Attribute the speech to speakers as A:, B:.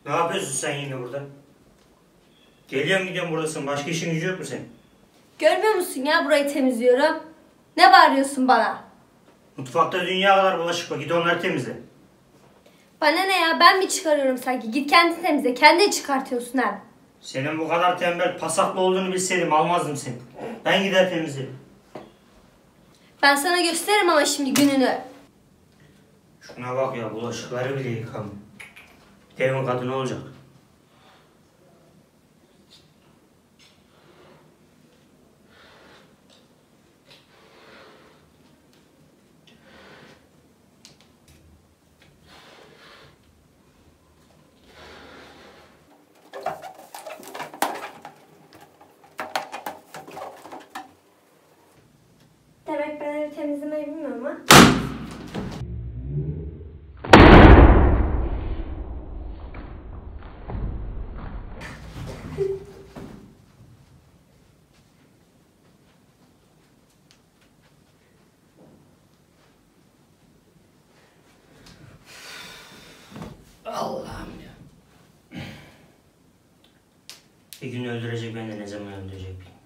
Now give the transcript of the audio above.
A: Ne yapıyorsun sen yine burada? Geliyorum gidiyorum buradasın. Başka işin gücü yok mu senin?
B: Görmüyor musun ya burayı temizliyorum? Ne bağırıyorsun bana?
A: Mutfakta dünya kadar bulaşık var. Git onları temizle.
B: Bana ne ya, ben mi çıkarıyorum sanki? Git kendin temizle, kendin çıkartıyorsun hem.
A: Senin bu kadar tembel, pasaklı olduğunu bilseydim almazdım seni. Ben gider temizlerim.
B: Ben sana gösteririm ama şimdi gününü.
A: Şuna bak ya, bulaşıkları bile yıkamıyor. Devin kadını olacak.
B: Demek ben evi temizlemeyi bilmiyorum ha?
A: Allah'ım ya. Bir gün öldürecek beni, ne zaman öldürecek bilmiyorum.